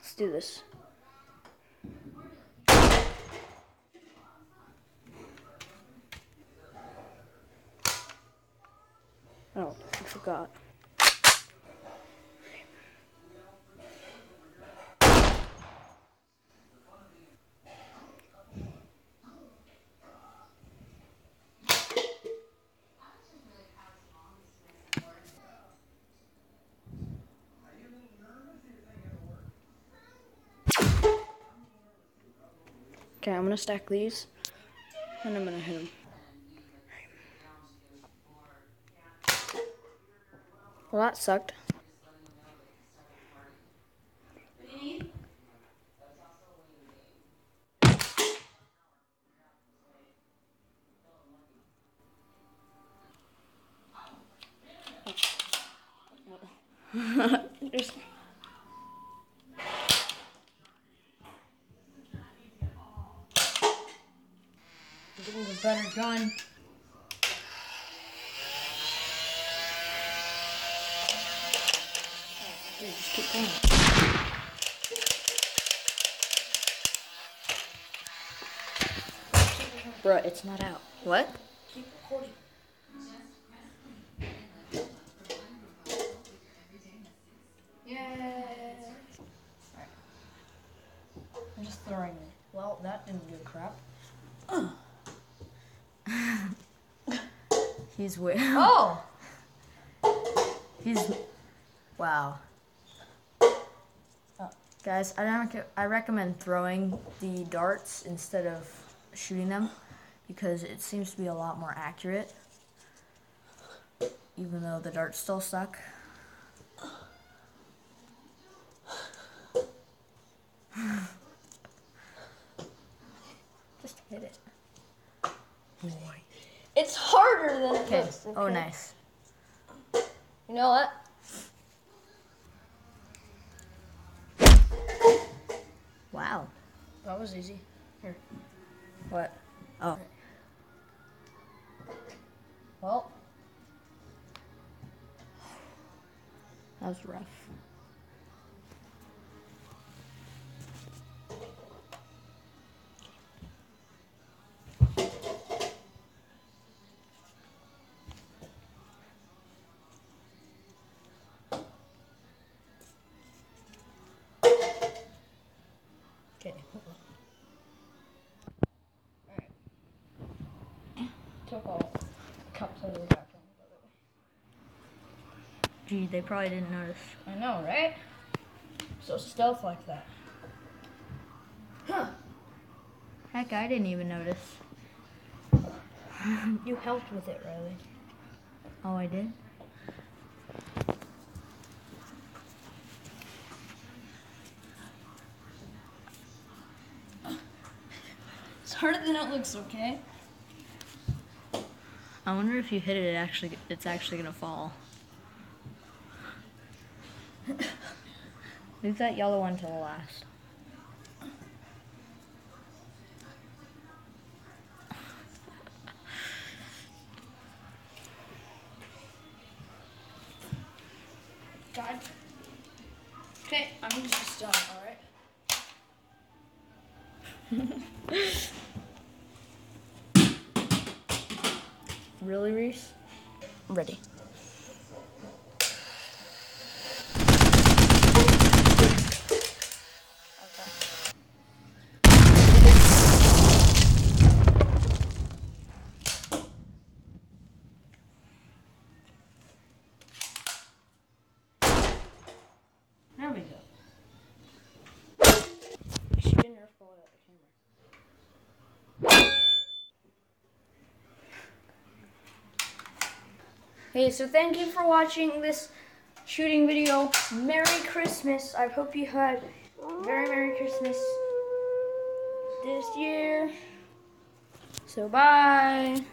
Let's do this. Oh, I forgot. Okay, I'm gonna stack these, and I'm gonna hit them. Well, that sucked. Just Getting a better gun. Dude, just keep going. Bruh, it's not out. What? Keep recording. Yeah. Alright. I'm just throwing it. Well, that didn't do crap. He's weird. Oh! He's wow. Guys, I recommend throwing the darts instead of shooting them because it seems to be a lot more accurate, even though the darts still suck. Just hit it. Boy. It's harder than it Okay. looks. Okay. Oh, nice. You know what? Wow. That was easy. Here. What? Oh. Well, That was rough. okay. Alright. Took all cups out of the background. Gee, they probably didn't notice. I know, right? So stealth like that. Huh. Heck, I didn't even notice. You helped with it, Riley. Oh, I did? It's harder than it looks, okay? I wonder if you hit it, it's actually gonna fall. Leave that yellow one till the last. God. Okay, I'm just done, alright? Really, Reese? Ready. There we go. Shoot a Nerf ball at the camera. Hey, so thank you for watching this shooting video. Merry Christmas. I hope you had a very Merry Christmas this year. So bye.